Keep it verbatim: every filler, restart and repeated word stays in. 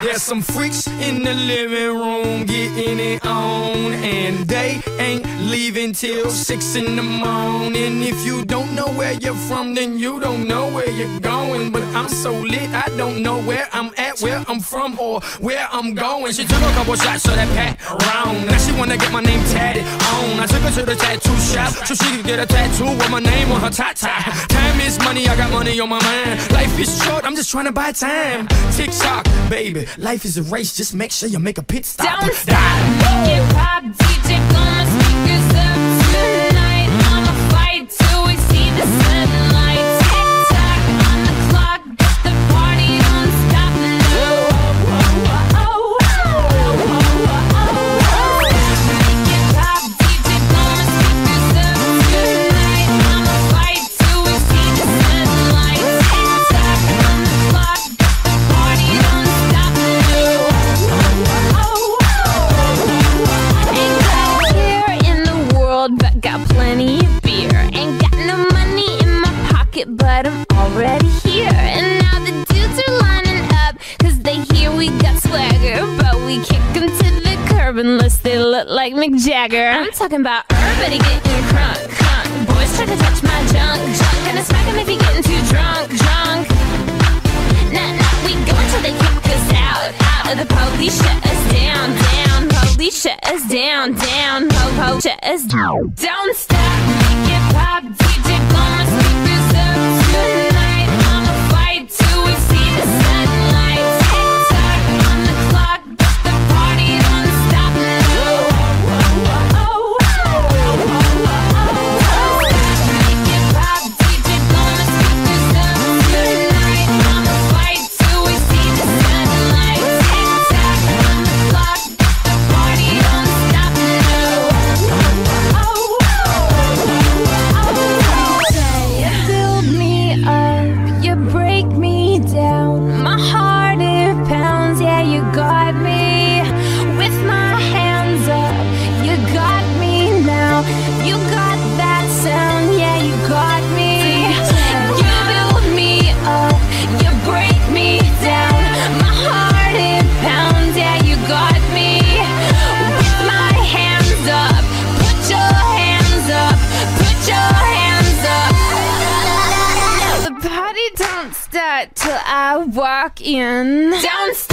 There's some freaks in the living room getting it on, and they ain't leaving till six in the morning. If you don't know where you're from, then you don't know where you're going. But I'm so lit, I don't know where I'm at, where I'm from, or where I'm going. She took a couple shots of that pat round. Now she wanna get my name tatted on. I took her to the tattoo shop so she could get a tattoo with my name on her tata. Time is money, I got money on my mind. Life is short, I'm just trying to buy time. Tick tock, baby, life is a race, just make sure you make a pit stop. Don't stop, make it pop, D J blow my speakers up tonight. I'ma fight till we see the sunlight. Tick tock on the clock, but the party don't stop now. Make it pop, D J blow my speakers up tonight. I'ma fight till we see the sunlight. Tick tock on the clock, but the party don't stop now. But got plenty of beer. Ain't got no money in my pocket, but I'm already here. And now the dudes are lining up, cause they hear we got swagger. But we kick them to the curb unless they look like Mick Jagger. I'm talking about everybody getting crunk, crunk. Boys try to touch my junk, junk. Gonna smack him if he getting too drunk, drunk. Nah, nah, we go until they kick us out, out. Of the police shut us down, down. Police shut us down, down. Po-po shut us down. Don't stop, make it pop, D J blow my speakers up tonight. I'ma fight till we see the sunlight. Tick tock on the clock, but the party don't stop now. Make it pop, D J blow my speakers up tonight. I'ma fight till we see the sunlight. Tick tock on the clock, but the party don't stop now. Build me up, you break me down. My heart it pounds, yeah, you got me. With my hands up, you got me now. You got that sound, yeah, you got me. You build me up, you break me down. My heart it pounds, yeah, you got me. With my hands up, put your hands up, put your hands up. The party don't start till I walk in. Don't stop.